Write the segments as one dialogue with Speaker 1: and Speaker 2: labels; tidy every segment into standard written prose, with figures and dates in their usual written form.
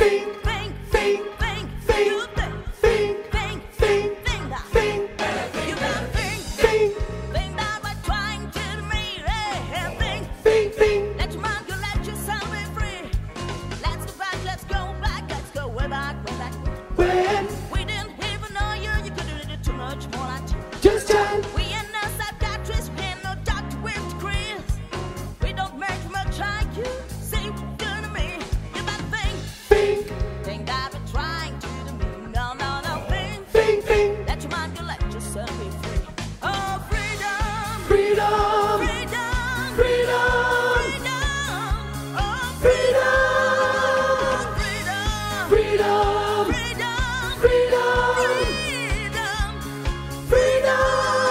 Speaker 1: think,
Speaker 2: think,
Speaker 1: think,
Speaker 2: think,
Speaker 1: think,
Speaker 2: you think,
Speaker 1: think,
Speaker 2: think,
Speaker 1: think,
Speaker 2: think that.
Speaker 1: think,
Speaker 2: You gotta think,
Speaker 1: think,
Speaker 2: think that we're trying to me. Hey, think,
Speaker 1: think,
Speaker 2: let your mind go, let yourself be free. Let's go back, let's go way back, way back.
Speaker 1: when
Speaker 2: We didn't even know you could do too much more than two.
Speaker 1: just time,
Speaker 2: We ain't no psychiatrists, we ain't no doctor with degrees. We don't make much like you. See what you're doing to me. You better
Speaker 1: think,
Speaker 2: think that we're trying to do me. No, no, no, think.
Speaker 1: think,
Speaker 2: Let your mind go, let yourself be free. Oh, freedom,
Speaker 1: freedom,
Speaker 2: freedom,
Speaker 1: freedom,
Speaker 2: freedom. Oh,
Speaker 1: freedom,
Speaker 2: freedom,
Speaker 1: freedom,
Speaker 2: freedom,
Speaker 1: freedom,
Speaker 2: freedom.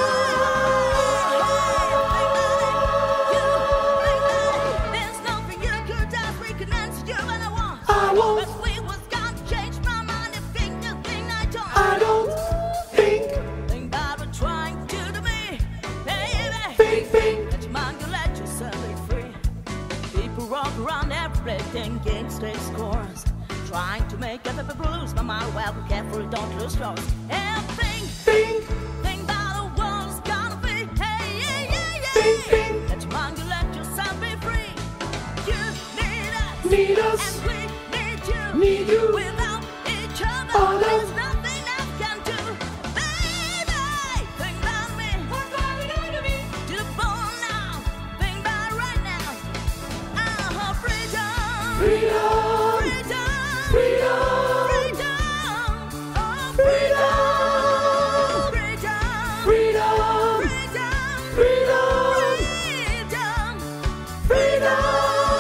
Speaker 2: There's nothing you could ask, we can answer you when I want.
Speaker 1: I won't,
Speaker 2: But we was gonna change my mind if think the thing I don't.
Speaker 1: I don't think,
Speaker 2: Think that we're trying to do me, baby.
Speaker 1: think,
Speaker 2: Let your mind go, let yourself be free. People walk around everything, gain state scores, trying to make everybody lose my mind. Well, be careful, don't lose yours. And think that the world's gonna be. Hey, yeah, yeah, yeah.
Speaker 1: think,
Speaker 2: Let your mind go, let yourself be free. You
Speaker 1: need
Speaker 2: and
Speaker 1: us,
Speaker 2: we need you.
Speaker 1: need you,
Speaker 2: Without each other,
Speaker 1: All
Speaker 2: there's
Speaker 1: of-
Speaker 2: nothing else can do. Baby, think about me. What's going on to me? To the bone now. Think about right now. Freedom.
Speaker 1: freedom,
Speaker 2: Freedom.
Speaker 1: freedom,
Speaker 2: Freedom. Oh,
Speaker 1: freedom,
Speaker 2: freedom.
Speaker 1: freedom,
Speaker 2: Freedom.
Speaker 1: freedom,
Speaker 2: Freedom.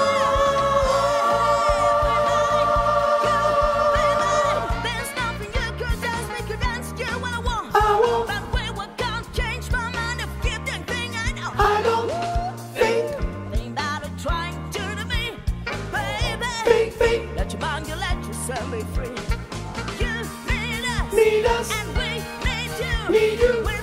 Speaker 1: freedom,
Speaker 2: There's nothing you could ask, we could answer you when I want.
Speaker 1: I won't,
Speaker 2: But we were gonna change my mind if you didn't think I know.
Speaker 1: I don't think,
Speaker 2: Think that we're trying to do me, baby.
Speaker 1: think,
Speaker 2: Let your mind go, let yourself be free. You need us,
Speaker 1: need us,
Speaker 2: and we need you.
Speaker 1: need you.